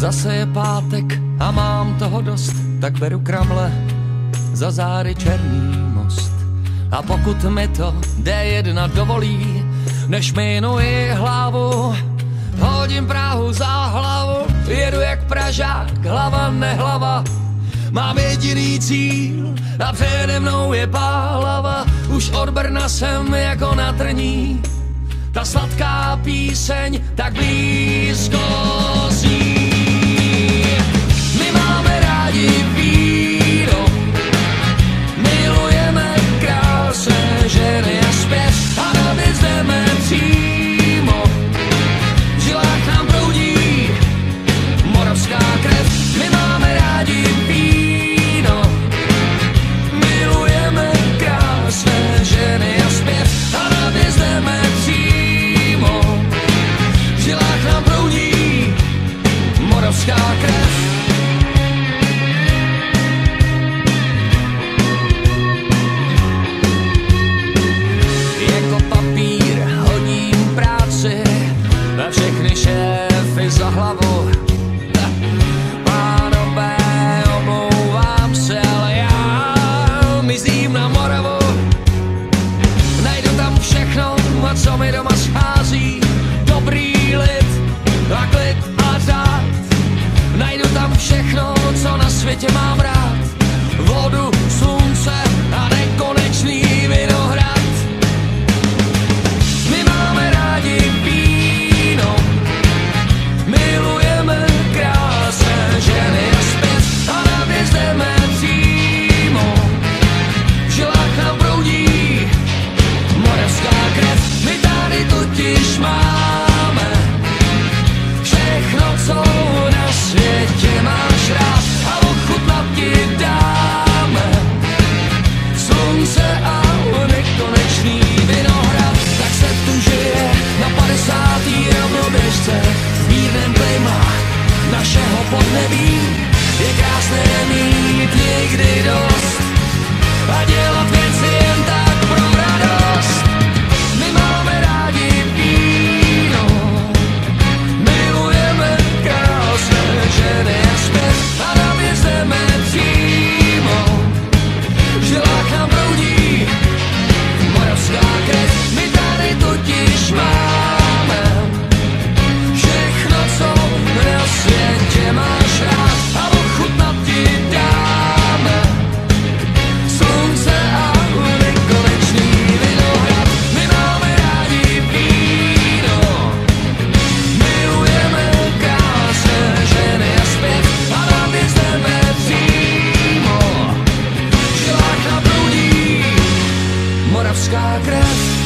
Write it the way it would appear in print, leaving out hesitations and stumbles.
Zase je pátek a mám toho dost, tak beru kramle za zády Černý most. A pokud mi to D1 dovolí, než minuji hlavu, hodím Prahu za hlavu, jedu jak Pražák, hlava nehlava. Mám jediný cíl a přede mnou je Pálava. Už od Brna jsem jako na trní, ta sladká píseň tak blízko zní. My máme rádi víno, milujeme krásné ženy a zpěv a na věc jdeme přímo. V žilách nám proudí moravská krev. My máme rádi víno, milujeme krásné ženy a zpěv a na věc jdeme přímo. V žilách nám proudí moravská krev. Jako papír hodím práci na všechny šéfy za hlavu. Pánové, omlouvám se, ale já mizím na Moravu. Najdu tam všechno, co mi doma schází. Dobrý lid a klid a řád. Najdu tam všechno, co na světě mám rád. Vodu, slunce a nekonečný vinohrad. My máme rádi víno, milujeme krásné ženy a zpěv a na věc jdeme přímo. V žilách nám proudí moravská krev. My tady totiž máme všechno, co na světě máš rád, a ochutnat ti dáme slunce a nekonečný vinohrad. Tak se tu žije na 50. rovnoběžce v mírném klima našeho podnebí. Je krásné mít někdy dost a dělat věci jen tak pro radost. My máme rádi víno, milujeme krásné ženy a zpěv a na věc jdeme přímo. V žilách nám proudí moravská krev. My tady totiž máme všechno, co na světě máš rád, a ochutnat ti dáme slunce a nekonečný vinohrad. My máme rádi víno, milujeme krásné ženy a zpěv a na věc jdeme přímo. V žilách nám proudí moravská krev.